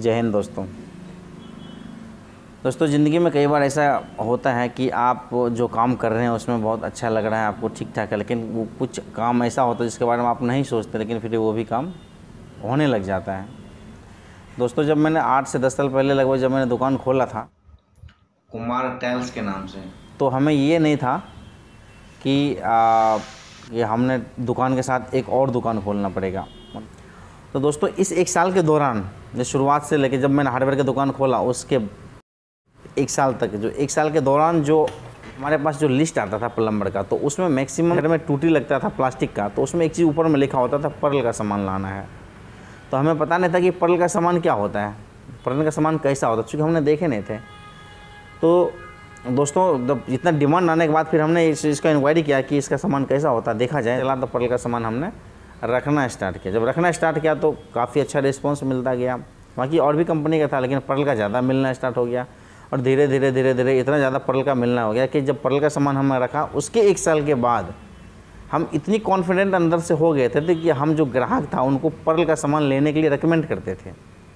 जय हिंद दोस्तों। ज़िंदगी में कई बार ऐसा होता है कि आप जो काम कर रहे हैं उसमें बहुत अच्छा लग रहा है, आपको ठीक ठाक है, लेकिन वो कुछ काम ऐसा होता है जिसके बारे में आप नहीं सोचते, लेकिन फिर वो भी काम होने लग जाता है। दोस्तों, जब मैंने 8 से 10 साल पहले लगभग जब मैंने दुकान खोला था कुमार टाइल्स के नाम से, तो हमें ये नहीं था कि ये हमने दुकान के साथ एक और दुकान खोलना पड़ेगा। तो दोस्तों, इस 1 साल के दौरान जो शुरुआत से लेकर जब मैंने हार्डवेयर की दुकान खोला उसके 1 साल तक, जो 1 साल के दौरान जो हमारे पास जो लिस्ट आता था प्लम्बर का, तो उसमें मैक्सिमम घर में टूटी लगता था प्लास्टिक का, तो उसमें एक चीज़ ऊपर में लिखा होता था पर्ल का सामान लाना है। तो हमें पता नहीं था कि पर्ल का सामान क्या होता है, पर्ल का सामान कैसा होता है, चूँकि हमने देखे नहीं थे। तो दोस्तों, जब इतना डिमांड आने के बाद फिर हमने इसका इंक्वायरी किया कि इसका सामान कैसा होता है, देखा जाए। चला तो पर्ल का सामान हमने रखना स्टार्ट किया। जब रखना स्टार्ट किया तो काफ़ी अच्छा रिस्पॉन्स मिलता गया। बाकी और भी कंपनी का था, लेकिन पर्ल का ज़्यादा मिलना स्टार्ट हो गया, और धीरे धीरे इतना ज़्यादा पर्ल का मिलना हो गया कि जब पर्ल का सामान हमने रखा उसके 1 साल के बाद हम इतनी कॉन्फिडेंट अंदर से हो गए थे कि हम जो ग्राहक था उनको पर्ल का सामान लेने के लिए रेकमेंड करते थे।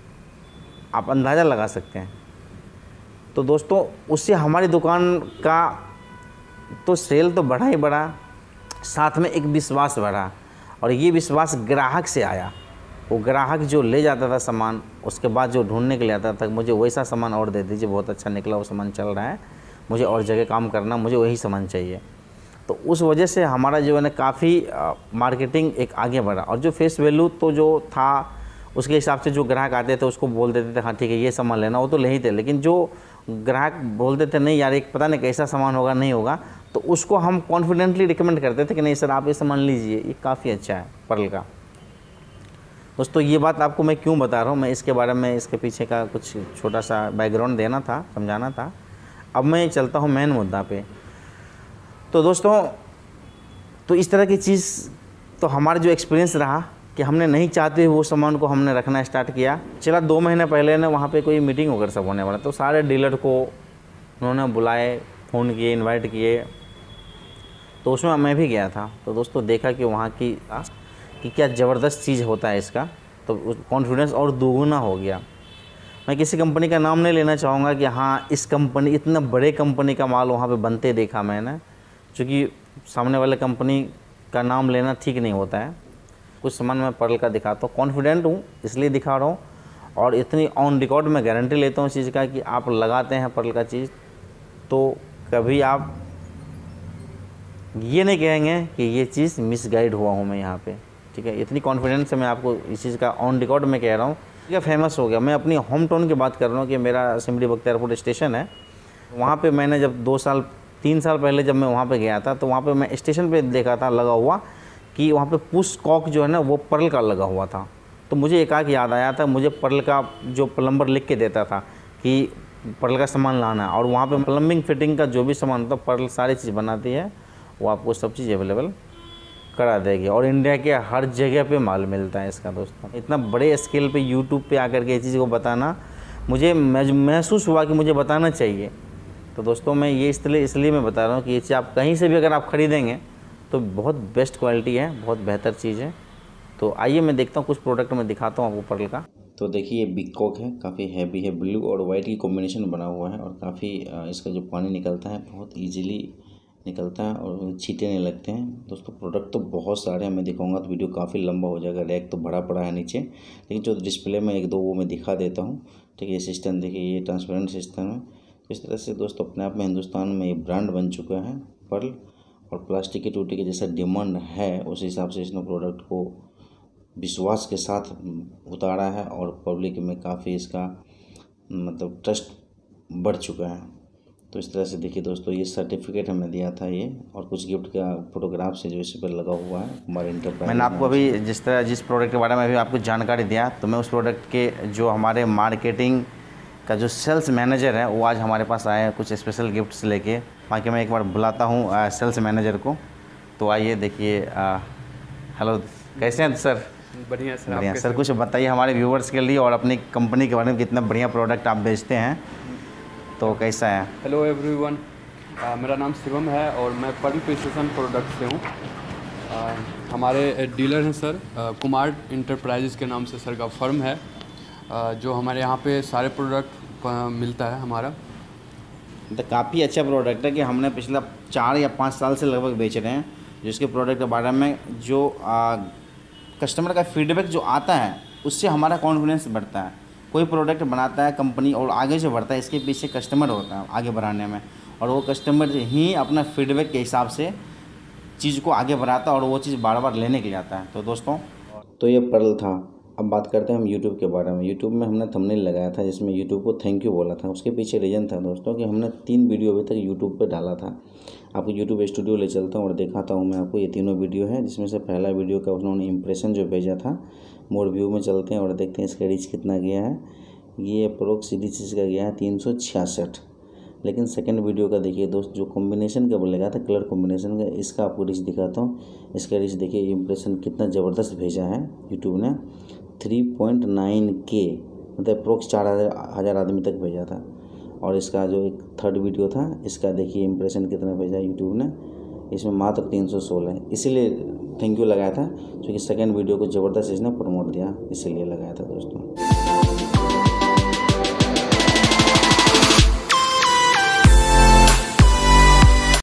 आप अंदाज़ा लगा सकते हैं। तो दोस्तों, उससे हमारी दुकान का तो सेल तो बढ़ा ही बढ़ा, साथ में एक विश्वास बढ़ा, और ये विश्वास ग्राहक से आया। वो ग्राहक जो ले जाता था सामान, उसके बाद जो ढूंढने के लिए आता था, मुझे वैसा सामान और दे दीजिए, बहुत अच्छा निकला, वो सामान चल रहा है, मुझे और जगह काम करना, मुझे वही सामान चाहिए। तो उस वजह से हमारा जो है ना काफ़ी मार्केटिंग एक आगे बढ़ा। और जो फेस वैल्यू तो जो था उसके हिसाब से जो ग्राहक आते थे उसको बोल देते थे हाँ ठीक है ये सामान लेना, वो तो ले ही थे। लेकिन जो ग्राहक बोलते थे नहीं यार एक पता नहीं कैसा सामान होगा, नहीं होगा, तो उसको हम कॉन्फिडेंटली रिकमेंड करते थे कि नहीं सर आप ये सामान लीजिए, ये काफ़ी अच्छा है पर्ल का। दोस्तों, ये बात आपको मैं क्यों बता रहा हूँ, मैं इसके बारे में इसके पीछे का कुछ छोटा सा बैकग्राउंड देना था, समझाना था। अब मैं चलता हूँ मेन मुद्दा पे। तो दोस्तों, तो इस तरह की चीज़ तो हमारा जो एक्सपीरियंस रहा कि हमने नहीं चाहते हुए वो सामान को हमने रखना स्टार्ट किया। चला 2 महीने पहले ना वहाँ पे कोई मीटिंग वगैरह सब होने वाला, तो सारे डीलर को उन्होंने बुलाए, फ़ोन किए, इनवाइट किए, तो उसमें मैं भी गया था। तो दोस्तों देखा कि वहाँ की कि क्या ज़बरदस्त चीज़ होता है इसका, तो कॉन्फिडेंस और दोगुना हो गया। मैं किसी कंपनी का नाम नहीं लेना चाहूँगा कि हाँ इस कंपनी, इतना बड़े कंपनी का माल वहाँ पे बनते देखा मैंने, क्योंकि सामने वाले कंपनी का नाम लेना ठीक नहीं होता है। कुछ सामान मैं पर्ल का दिखाता हूँ, कॉन्फिडेंट हूँ इसलिए दिखा रहा हूँ, और इतनी ऑन रिकॉर्ड मैं गारंटी लेता हूँ इस चीज़ का कि आप लगाते हैं पर्ल का चीज़ तो कभी आप ये नहीं कहेंगे कि ये चीज़ मिसगाइड हुआ हूँ मैं यहाँ पे, ठीक है। इतनी कॉन्फिडेंस से मैं आपको इस चीज़ का ऑन रिकॉर्ड में कह रहा हूँ। क्या फेमस हो गया, मैं अपनी होम टाउन की बात कर रहा हूँ कि मेरा सिमरी बख्तियारपुर स्टेशन है। वहाँ पे मैंने जब 3 साल पहले जब मैं वहाँ पे गया था, तो वहाँ पे मैं स्टेशन पे देखा था लगा हुआ कि वहाँ पे पुश कॉक जो है ना वो पर्ल का लगा हुआ था। तो मुझे एकाएक याद आया था, मुझे पर्ल का जो प्लम्बर लिख के देता था कि पर्ल का सामान लाना है, और वहाँ पे प्लम्बिंग फिटिंग का जो भी सामान होता है पर्ल सारी चीज़ बनाती है, वो आपको सब चीज़ अवेलेबल करा देगी, और इंडिया के हर जगह पे माल मिलता है इसका। दोस्तों, इतना बड़े स्केल पे यूट्यूब पे आकर के इस चीज़ को बताना मुझे महसूस हुआ कि मुझे बताना चाहिए। तो दोस्तों, मैं ये इसलिए मैं बता रहा हूँ कि ये चीज़ आप कहीं से भी अगर आप ख़रीदेंगे तो बहुत बेस्ट क्वालिटी है, बहुत बेहतर चीज़ है। तो आइए मैं देखता हूँ कुछ प्रोडक्ट मैं दिखाता हूँ आपको पर्ल का। तो देखिए ये बिग कॉक है, काफ़ी हैवी है, ब्लू और वाइट की कॉम्बिनेशन बना हुआ है, और काफ़ी इसका जो पानी निकलता है बहुत ईजीली निकलता है और छींटे नहीं लगते हैं। दोस्तों, प्रोडक्ट तो बहुत सारे हैं, मैं दिखाऊंगा तो वीडियो काफ़ी लंबा हो जाएगा, रैक तो भरा पड़ा है नीचे, लेकिन जो डिस्प्ले में 1-2 वो मैं दिखा देता हूँ, ठीक है। ये सिस्टम देखिए, ये ट्रांसपेरेंट सिस्टम है। तो इस तरह से दोस्तों अपने आप में हिंदुस्तान में ये ब्रांड बन चुका है पर्ल, और प्लास्टिक की टूटी के जैसा डिमांड है उस हिसाब से इसने प्रोडक्ट को विश्वास के साथ उतारा है, और पब्लिक में काफ़ी इसका मतलब ट्रस्ट बढ़ चुका है। तो इस तरह से देखिए दोस्तों, ये सर्टिफिकेट हमें दिया था ये, और कुछ गिफ्ट का फोटोग्राफ से जो इस पर लगा हुआ है हमारे इंटरप्राइज। मैंने आपको अभी जिस प्रोडक्ट के बारे में अभी आपको जानकारी दिया, तो मैं उस प्रोडक्ट के जो हमारे मार्केटिंग का जो सेल्स मैनेजर है वो आज हमारे पास आए हैं कुछ स्पेशल गिफ्ट्स लेके। बाकी मैं एक बार बुलाता हूँ सेल्स मैनेजर को। तो आइए देखिए। हेलो, कैसे हैं सर? बढ़िया सर। बढ़िया सर, कुछ बताइए हमारे व्यूवर्स के लिए और अपनी कंपनी के बारे में, कितना बढ़िया प्रोडक्ट आप बेचते हैं, तो कैसा है? हेलो एवरीवन, मेरा नाम शिवम है और मैं पर्ल प्रिसिशन प्रोडक्ट से हूँ। हमारे डीलर हैं सर, कुमार इंटरप्राइजेज़ के नाम से सर का फर्म है। जो हमारे यहाँ पे सारे प्रोडक्ट मिलता है हमारा। तो काफ़ी अच्छा प्रोडक्ट है कि हमने पिछला 4 या 5 साल से लगभग बेच रहे हैं, जिसके प्रोडक्ट के बारे में जो कस्टमर का फीडबैक जो आता है उससे हमारा कॉन्फिडेंस बढ़ता है। कोई प्रोडक्ट बनाता है कंपनी और आगे से बढ़ता है, इसके पीछे कस्टमर होता है आगे बढ़ाने में, और वो कस्टमर ही अपना फीडबैक के हिसाब से चीज़ को आगे बढ़ाता है और वो चीज़ बार बार लेने के लिए आता है। तो दोस्तों, तो ये पर्ल था। अब बात करते हैं हम यूट्यूब के बारे में। यूट्यूब में हमने थंबनेल लगाया था जिसमें यूट्यूब को थैंक यू बोला था। उसके पीछे रीज़न था दोस्तों कि हमने 3 वीडियो अभी तक यूट्यूब पे डाला था। आपको यूट्यूब स्टूडियो ले चलता हूँ और दिखाता हूँ मैं आपको। ये तीनों वीडियो है, जिसमें से पहला वीडियो का उन्होंने इंप्रेशन जो भेजा था, मोर व्यू में चलते हैं और देखते हैं इसका रीच कितना गया है। ये अप्रोक्स रीच इसका गया है 366। लेकिन सेकंड वीडियो का देखिए दोस्त, जो कॉम्बिनेशन का बोलेगा था, कलर कॉम्बिनेशन का, इसका आपको रीच दिखाता हूँ। इसका रीच देखिए, इंप्रेशन कितना ज़बरदस्त भेजा है यूट्यूब ने। 3.9K, मतलब अप्रोक्स 4,000 आदमी तक भेजा था। और इसका जो एक थर्ड वीडियो था, इसका देखिए इंप्रेशन कितना भेजा यूट्यूब ने, इसमें मात्र 316 है। इसीलिए थैंक यू लगाया था, क्योंकि सेकंड वीडियो को ज़बरदस्त इसने प्रमोट दिया, इसीलिए लगाया था दोस्तों।